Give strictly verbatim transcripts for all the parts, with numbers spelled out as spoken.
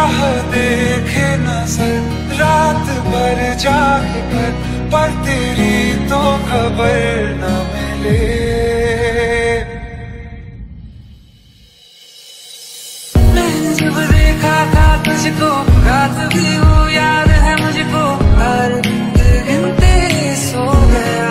राह देखे नजर रात भर जाग कर, पर तेरी तो खबर न मिले। मैंने जब देखा था तुझको, रात भी वो याद है मुझको, हर गिनते सो गया।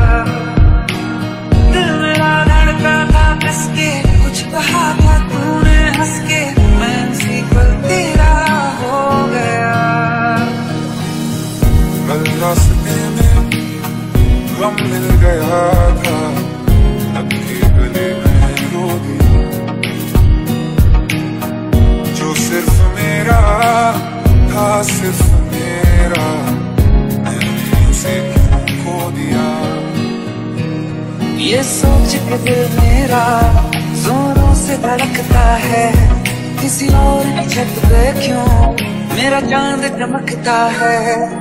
दिल मेरा धड़का था किसके, कुछ कहा था तूने हंस के, मैं उसी पल तेरा हो गया। कल रास्ते में गम मिल गया था, अपने गले में रो दिया। जो सिर्फ मेरा था, सिर्फ मेरा, मैंने उसे क्यों खो दिया। ये सोच के दिल मेरा जोरों से धड़कता है, किसी और की छत पे क्यों मेरा चांद चमकता है।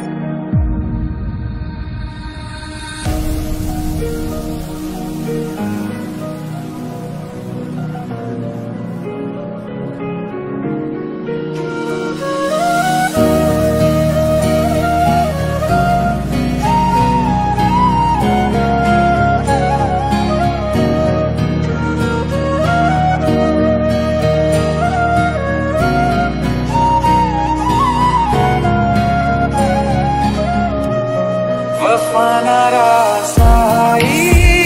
वफाना रासाई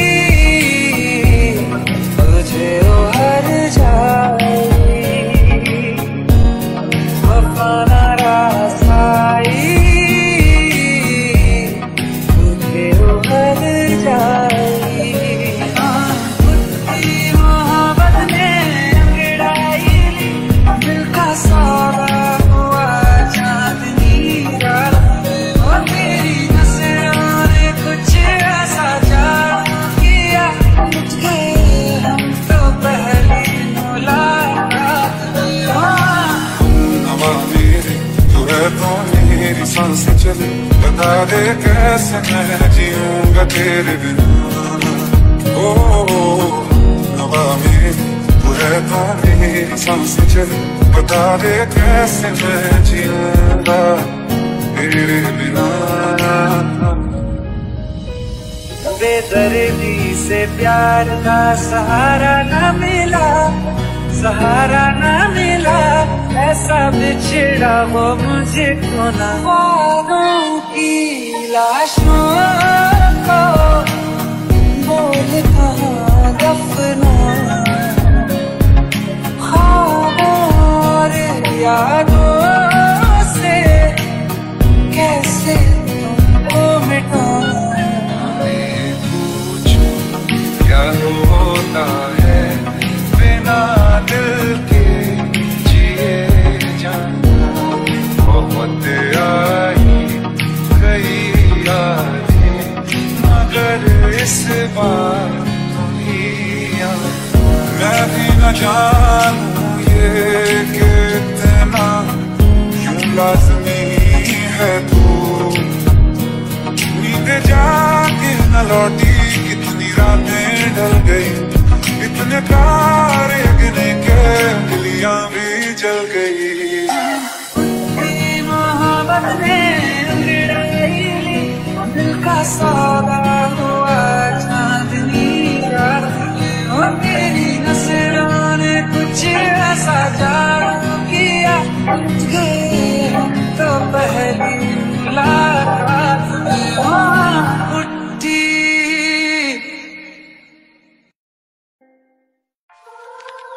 तुझे हर जाई, वफाना रासाई तुझे हर जाई। खुदी मोहब्बत ने अंगड़ाई, दिल का सौदा हुआ चांदनी रात में, और तेरी कुछ ऐसा जादू किया, कुछ गए हम तो पहली मुलाकात में। नवा मेरे तू है तो मेरी सांसें चले, बता दे कैसे मैं जीऊंगा तेरे बिना। ओ नवा मेरे तू है तो मेरी सांसें चले, बता दे कैसे मैं जीऊंगा तेरे बिना। बेदर्दी से प्यार का सहारा न मिला, सहारा न मिला, ऐसा बिछड़ा वो मुझे को न। वादों की लाशों को बोल कहाँ दफना, ख्वाबों और यादों से कैसे तुमको मिटाऊं। क्या होता है बिना दिल के जिए जाना, बहुत आई गई यादें, मगर इस बार तुम ही आना। मैं भी न जानूं ये कितना यूं लाज़मी है तू, नींद जाके न लौटी, कितनी रातें ढल गई, इतने तारे गिने के दिलियां भी जल गई। मोहब्बत ने अंगड़ाई, दिल का सौदा हुआ चांदनी रात में, और तेरी नजरों ने कुछ ऐसा जादू किया, गए हम तो पहली मुलाकात में। उठी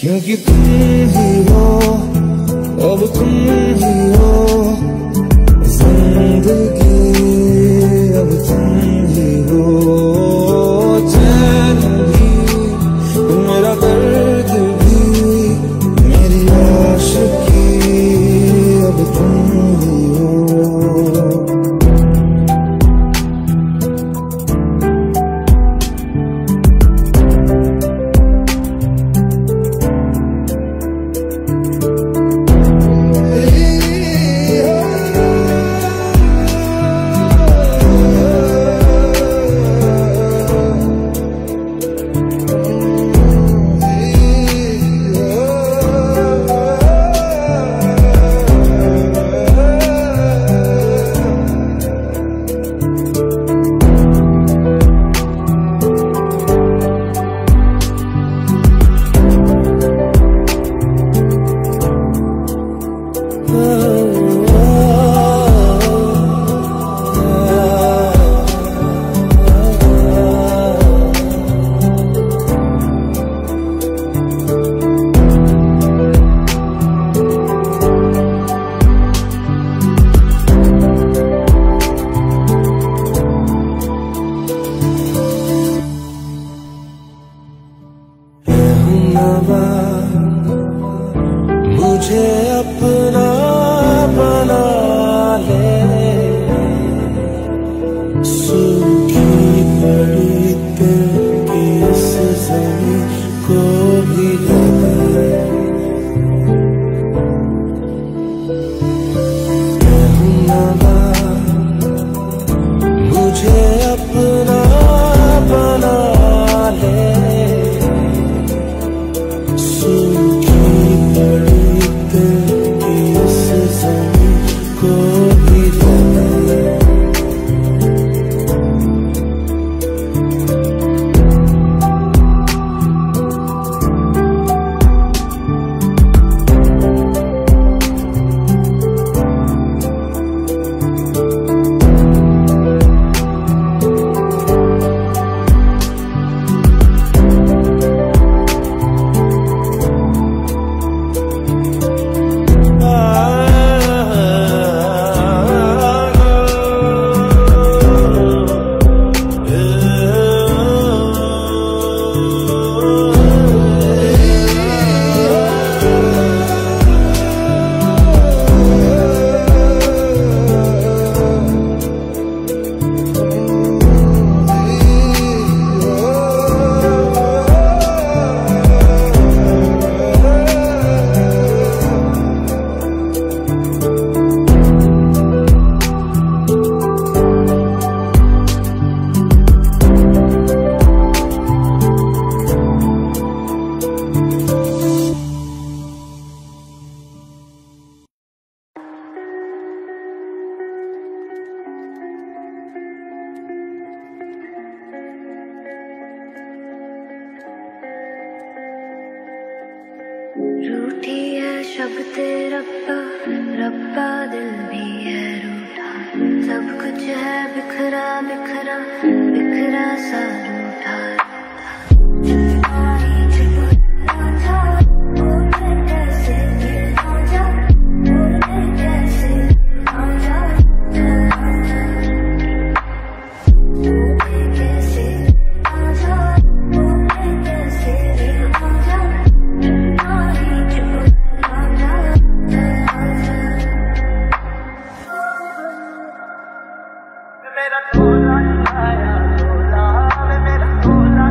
क्योंकि तुम ही हो, अब तुम ही हो जिंदगी, अब तुम ही हो। चैन भी मेरा दर्द भी मेरी आशिकी, अब तुम ही हो। मुझे अपना बना ले, सूखी पड़ी दिल की इस ज़मीं को भी ले। मुझे अपना बना ले, रूठी है शब्द रब्बा, रब्बा दिल भी है रूठा, सब कुछ है बिखरा बिखरा बिखरा सा रूठा। मेरा थोड़ा आया थोड़ा, मेरा थोड़ा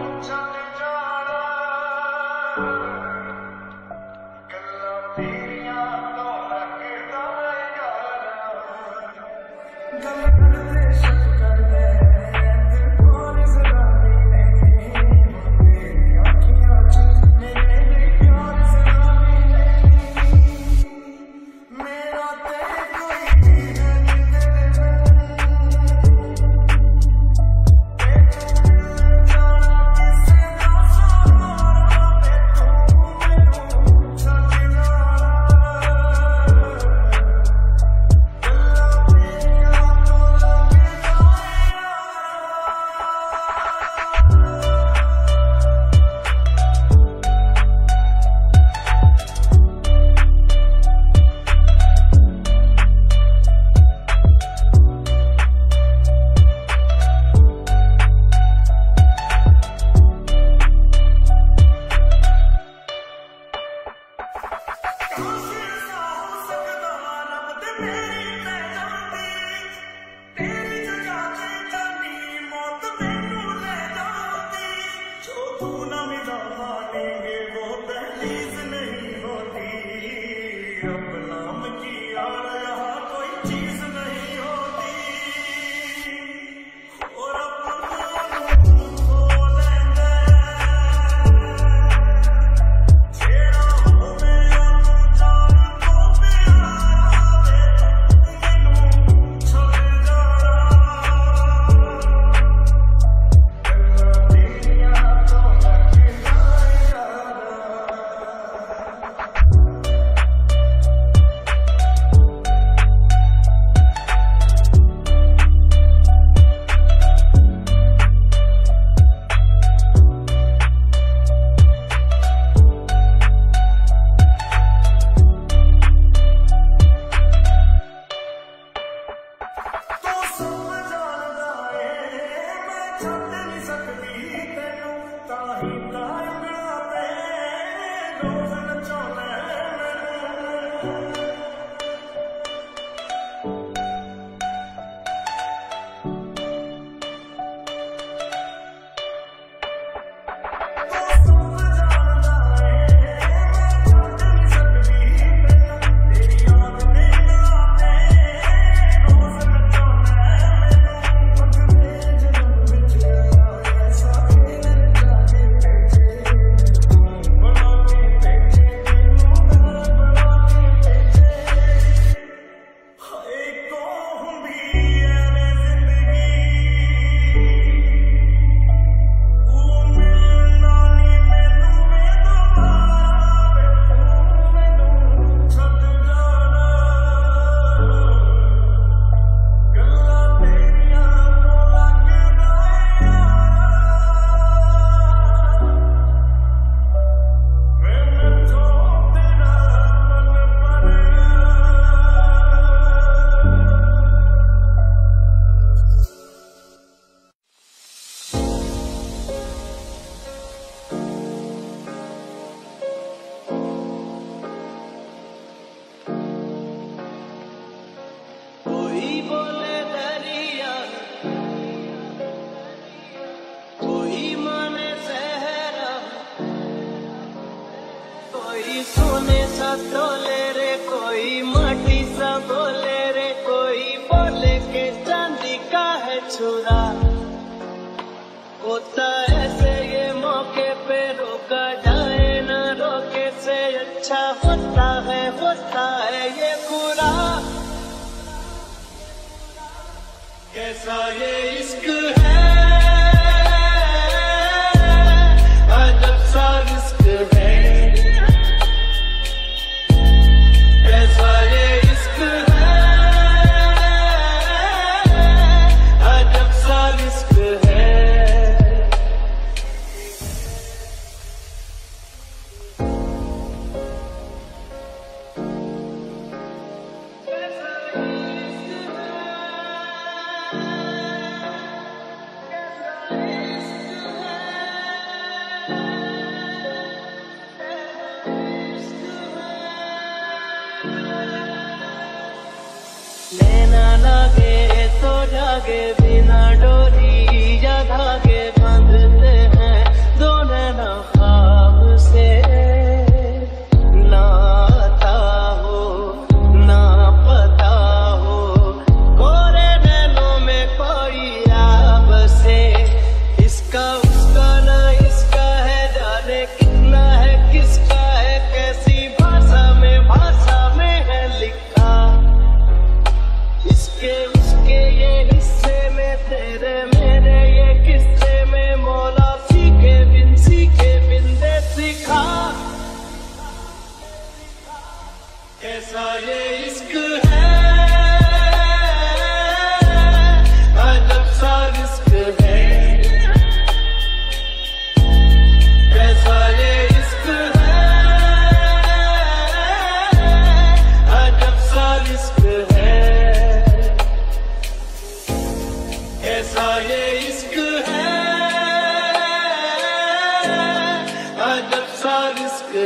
धागे बिना डोरी या धागे बांधते हैं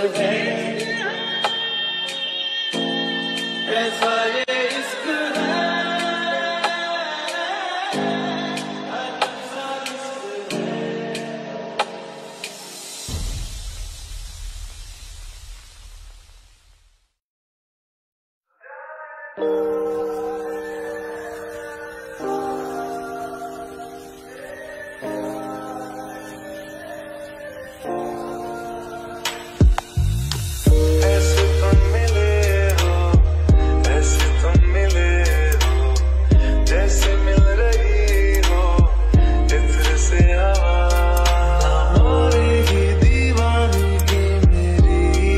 है, ऐसा ये इश्क है। ऐसे तुम मिले हो, ऐसे तुम मिले हो, जैसे मिल रही हो इत्र से हवा। ना मारेगी दीवानगी मेरी,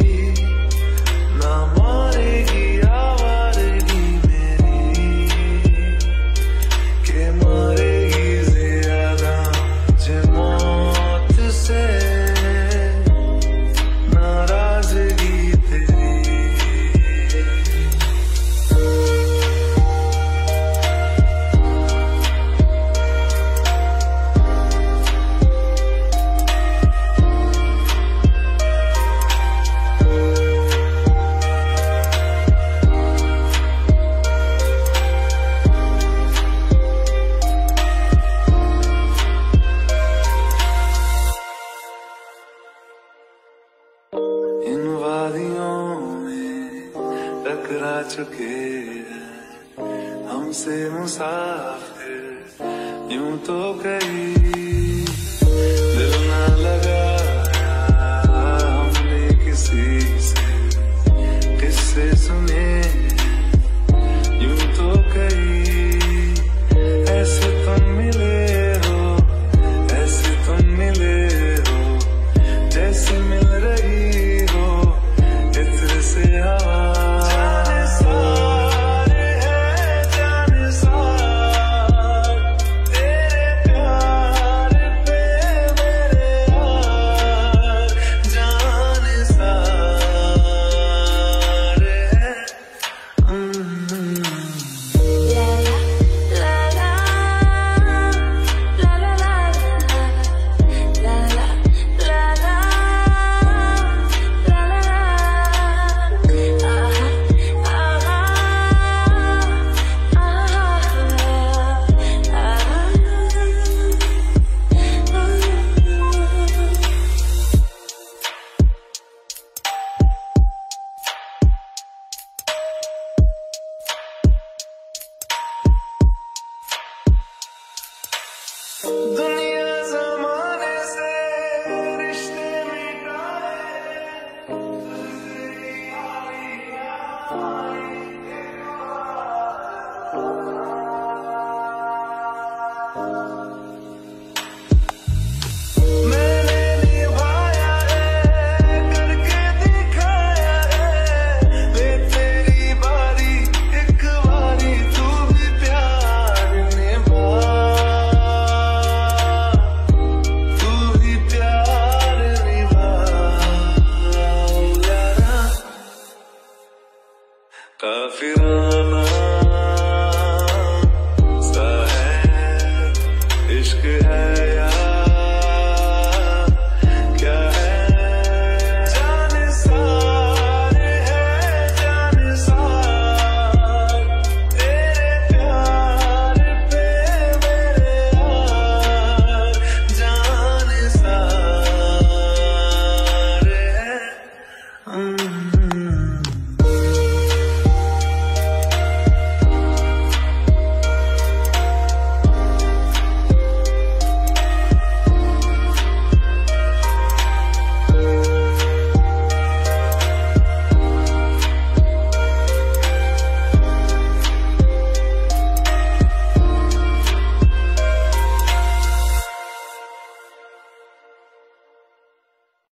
ना मारेगी आवारगी मेरी, के मारेगी ज्यादा मुझे मौत से नाराजगी तेरी। इन वादियों में टकरा चुके हैं हमसे मुसाफिर यूं तो कई